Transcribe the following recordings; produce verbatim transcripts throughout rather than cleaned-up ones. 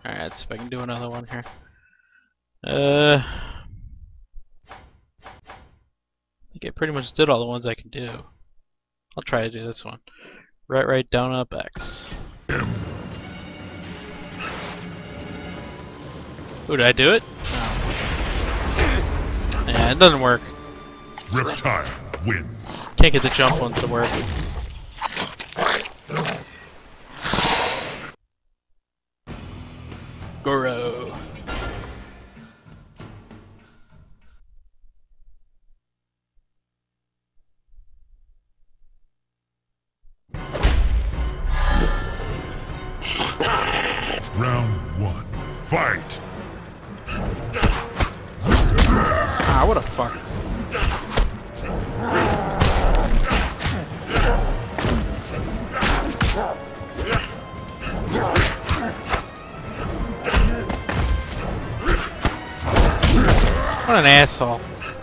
Alright, let's see if I can do another one here. Uh, I think I pretty much did all the ones I can do. I'll try to do this one. Right, right, down, up, X. Ooh, did I do it? Oh. Yeah, it doesn't work. Reptile wins. Can't get the jump ones to work. Goro. Round one. Fight! Ah, what a fuck. What an asshole.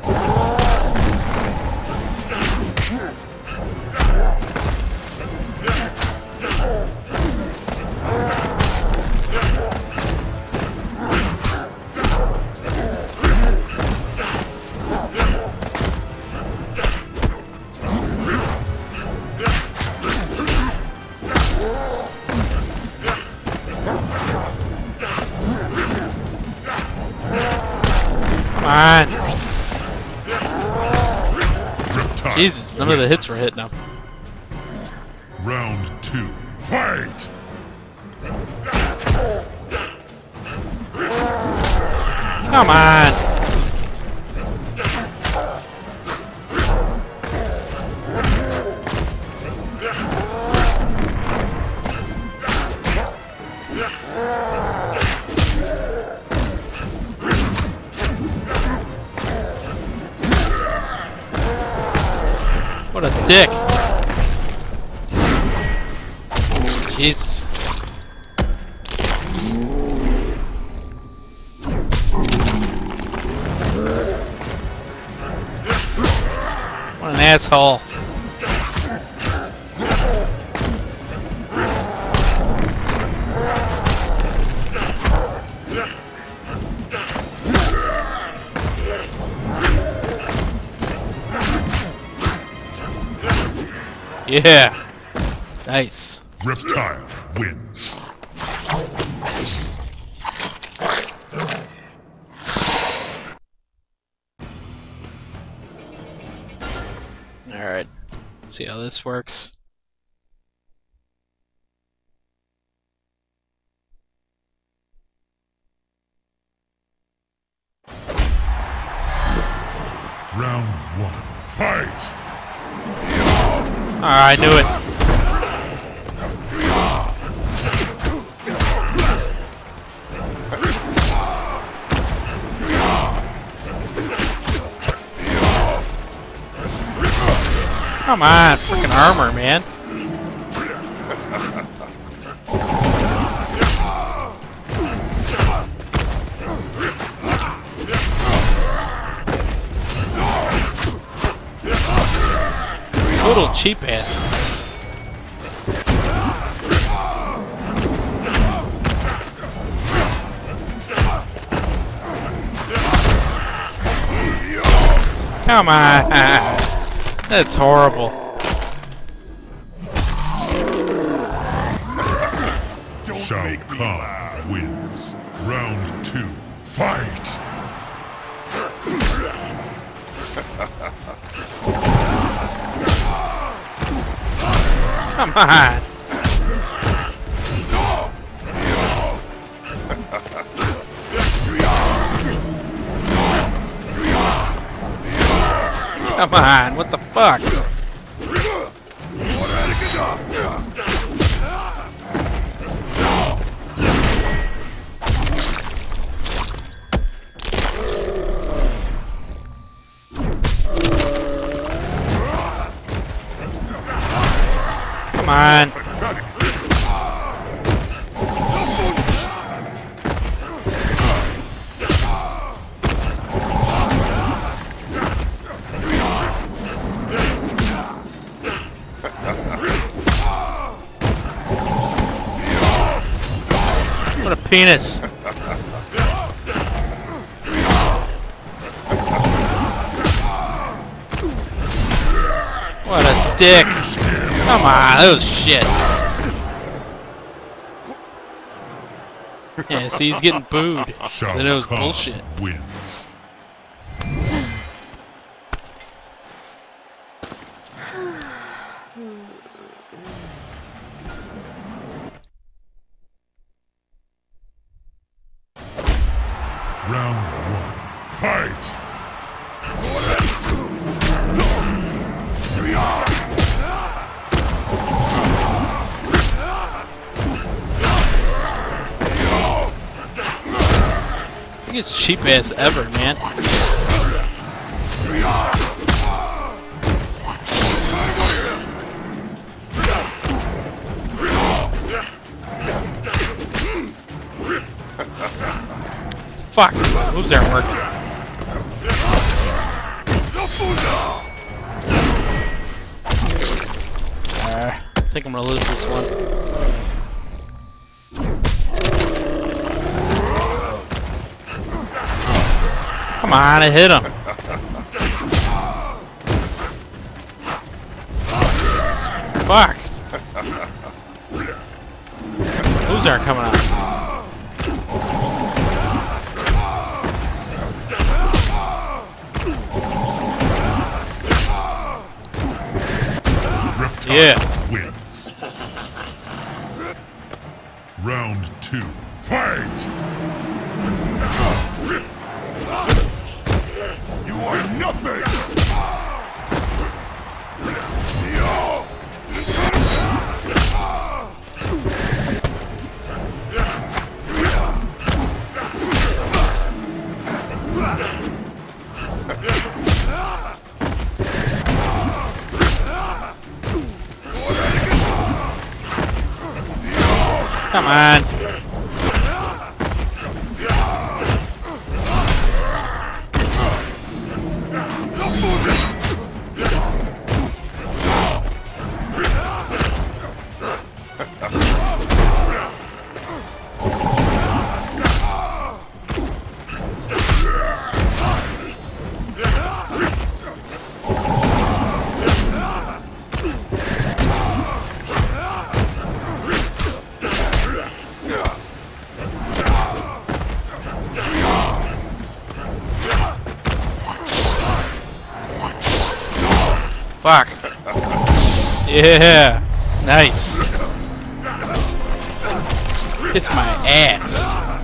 Come on. Jesus, none of the hits were hitting him. Round two. Fight! Come on. What a dick. Jesus. What an asshole. Yeah. Nice. Reptile wins. Alright. Let's see how this works. Round one. Fight! Alright, I knew it. Come on, freaking armor, man. Total cheap ass. Come on. That's horrible. Shao Kahn wins. Round two. Fight! Come on. Come on, what the fuck? Come on. penis. What a dick. Come on, that was shit. Yeah, see, he's getting booed. Shao Then it was Kahn bullshit. wins. Round one. Fight! Biggest cheap ass ever, man. Fuck, moves aren't working. Uh, I think I'm gonna lose this one. Come on, I hit him. Fuck. Moves aren't coming out. Yeah. Wins. Round two. Fight! You are nothing! Come on. Fuck. Yeah. Nice. Kiss my ass.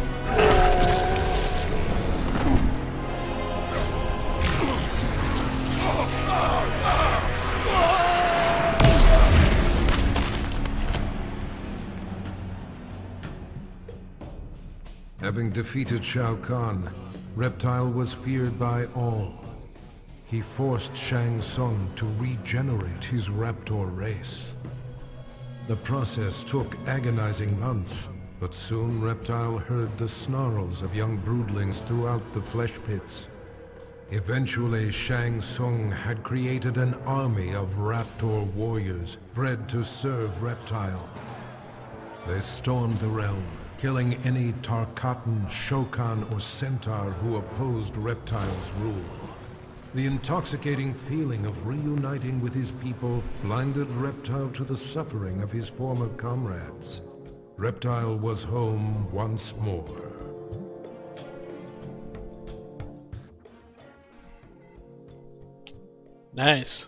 Having defeated Shao Kahn, Reptile was feared by all. He forced Shang Tsung to regenerate his Raptor race. The process took agonizing months, but soon Reptile heard the snarls of young broodlings throughout the flesh pits. Eventually, Shang Tsung had created an army of Raptor warriors bred to serve Reptile. They stormed the realm, killing any Tarkatan, Shokan, or Centaur who opposed Reptile's rule. The intoxicating feeling of reuniting with his people blinded Reptile to the suffering of his former comrades. Reptile was home once more. Nice.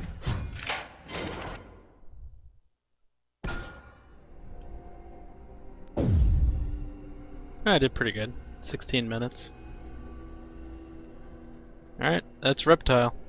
I did pretty good. sixteen minutes. Alright, that's Reptile.